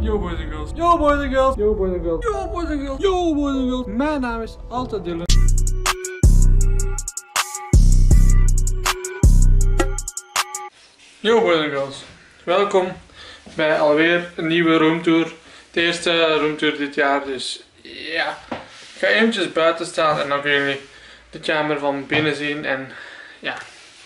Yo boys and girls. Yo boys and girls. Yo boys and girls. Yo boys and girls. Yo boys and girls. Mijn naam is altijd Dylan. Yo boys and girls. Welkom bij alweer een nieuwe roomtour. De eerste roomtour dit jaar, dus ja. Ik ga eventjes buiten staan en dan kunnen jullie de kamer van binnen zien en ja.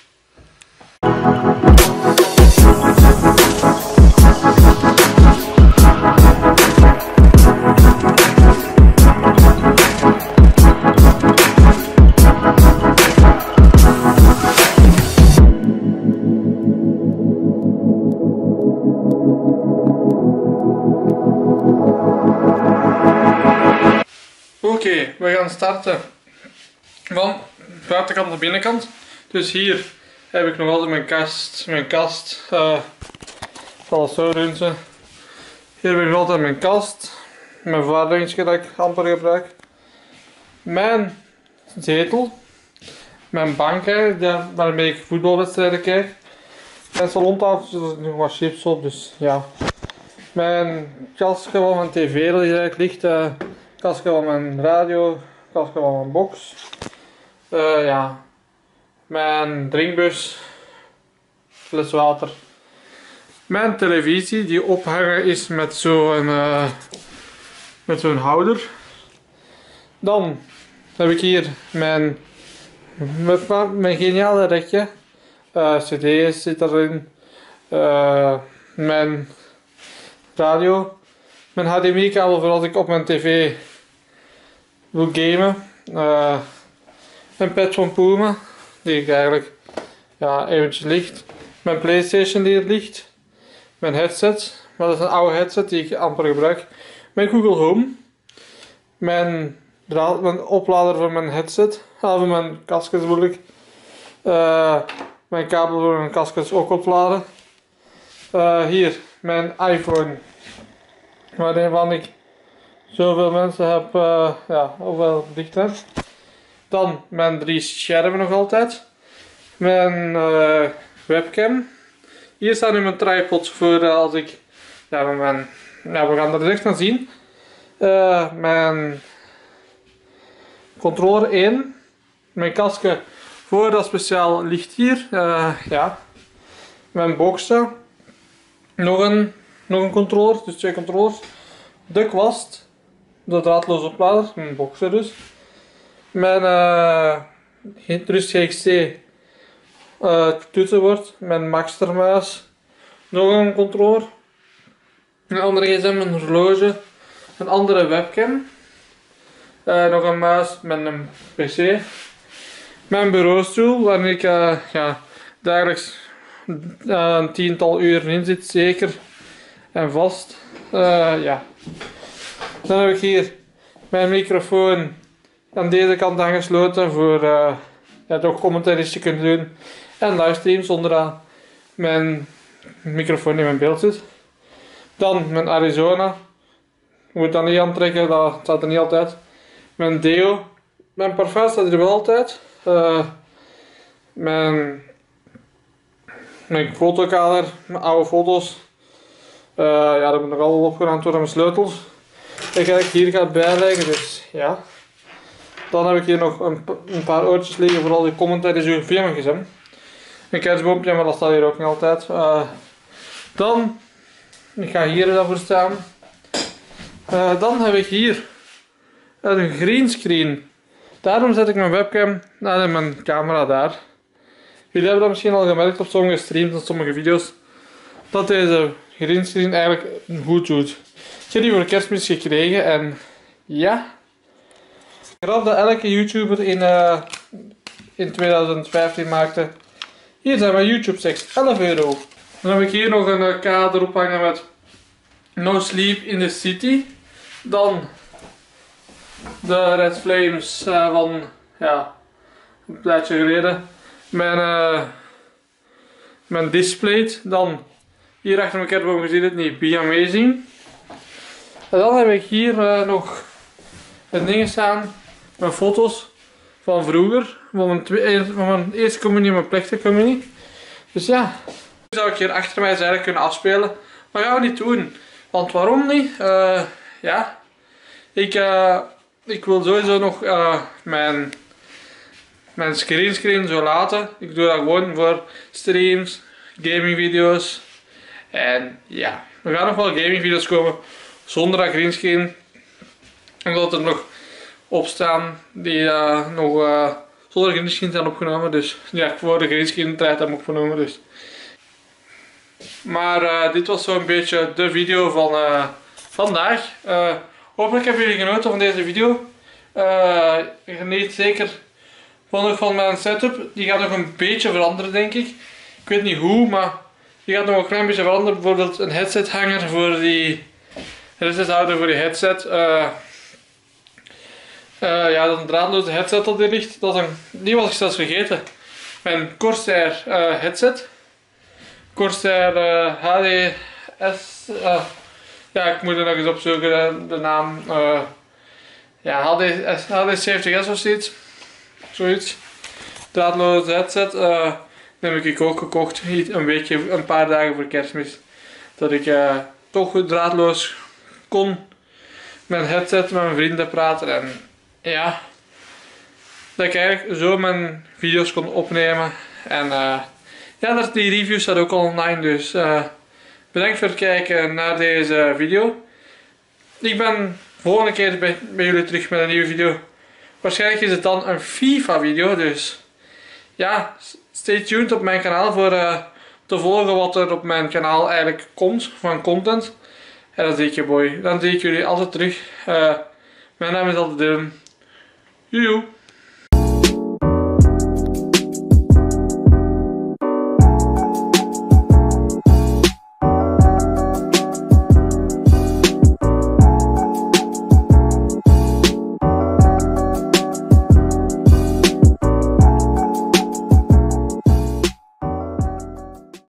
Oké, we gaan starten van buitenkant naar binnenkant. Dus hier heb ik nog altijd mijn kast. Ik zal het zo doen. Hier heb ik nog altijd mijn kast. Mijn verwarmingje dat ik amper gebruik. Mijn zetel. Mijn banken, waarmee ik voetbalwedstrijden kijk. Mijn salontafel, er zit nog wat chips op, dus ja. Mijn kastje van mijn tv dat hier ligt. Kastje van mijn radio, kastje van mijn box. Ja. Mijn drinkbus. Fles water. Mijn televisie die ophangen is met zo'n houder. Dan heb ik hier mijn geniale rekje. CD's zit erin. Mijn radio. Mijn HDMI kabel voor als ik op mijn tv wil gamen. Een pad van Puma, die ik eigenlijk eventjes ligt. Mijn PlayStation die er ligt. Mijn headset, maar dat is een oude headset die ik amper gebruik. Mijn Google Home. Mijn oplader voor mijn headset. Voor mijn kastjes wil ik. Mijn kabel voor mijn kastjes ook opladen. Hier, mijn iPhone. Waarvan ik zoveel mensen heb, ofwel dicht heb. Dan mijn 3 schermen nog altijd. Mijn webcam. Hier staat nu mijn tripod voor als ik, we gaan er direct naar zien. Mijn controller 1. Mijn kastje voor dat speciaal ligt hier. Mijn boxen. Nog een controller, dus 2 controllers. De kwast, de draadloze oplader, mijn boxer dus. Mijn Rust GXC toetsenbord, mijn Maxtermuis. Nog een controller. Een andere gsm, een horloge. Een andere webcam. Nog een muis met een pc. Mijn bureaustoel, waar ik dagelijks een 10-tal uren in zit, zeker. En vast. Dan heb ik hier mijn microfoon aan deze kant aangesloten voor toch commentaries te kunnen doen en livestreams zonder dat mijn microfoon in mijn beeld zit. Dan mijn Arizona. Ik moet dat niet aantrekken, dat staat er niet altijd. Mijn deo. Mijn parfum staat er wel altijd. Mijn fotokader, mijn oude foto's. Dat moet nog allemaal opgeruimd worden, mijn sleutels. Die ga ik hier gaan bijleggen, dus ja. Dan heb ik hier nog een paar oortjes liggen voor al die commentaries doen via mijn gsm. Een kerstboompje, maar dat staat hier ook niet altijd. Dan, ik ga hier dan voor staan. Dan heb ik hier een greenscreen. Daarom zet ik mijn webcam en mijn camera daar. Jullie hebben dat misschien al gemerkt op sommige streams en sommige video's. Dat deze greenscreen eigenlijk goed doet. Ik heb die voor Kerstmis gekregen en ja. Ik geloof dat elke YouTuber in 2015 maakte. Hier zijn mijn YouTube checks, 11 euro. Dan heb ik hier nog een kader ophangen met No Sleep in the City. Dan de Red Flames van een tijdje geleden. Mijn display. Dan hier achter mijn kerstboom, je ziet het niet, Be Amazing. En dan heb ik hier nog een ding staan, mijn foto's van vroeger, van mijn eerste communie en mijn plechtige communie. Dus ja, zou ik hier achter mij eigenlijk kunnen afspelen, maar gaan we niet doen. Want waarom niet? Ja, ik wil sowieso nog mijn screen zo laten. Ik doe dat gewoon voor streams, gaming video's. En ja, er gaan nog wel gaming video's komen zonder dat greenscreen. Omdat er nog op staan die nog zonder greenscreen zijn opgenomen. Dus ja, voor de greenscreen tijd heb ik opgenomen. Dus. Maar dit was zo'n beetje de video van vandaag. Hopelijk hebben jullie genoten van deze video. Geniet zeker van mijn setup. Die gaat nog een beetje veranderen, denk ik. Ik weet niet hoe, maar die gaat nog een klein beetje veranderen. Bijvoorbeeld een headsethanger voor die headsethouder voor die headset. Ja, dat is een draadloze headset dat hier ligt. Die was ik zelfs vergeten. Mijn Corsair headset. Corsair HDS. Ja, ik moet er nog eens opzoeken, de naam. Ja, HD70S of zoiets. Draadloze headset. Die heb ik ook gekocht. Een paar dagen voor Kerstmis. Dat ik toch goed draadloos kon met een headset met mijn vrienden praten. En ja, dat ik eigenlijk zo mijn video's kon opnemen. En ja, die review staat ook al online. Dus bedankt voor het kijken naar deze video. Ik ben volgende keer bij jullie terug met een nieuwe video. Waarschijnlijk is het dan een FIFA video. Dus ja, stay tuned op mijn kanaal voor te volgen wat er op mijn kanaal eigenlijk komt van content. En dan zie ik jullie altijd terug. Mijn naam is altijd Dylan. Joejoe.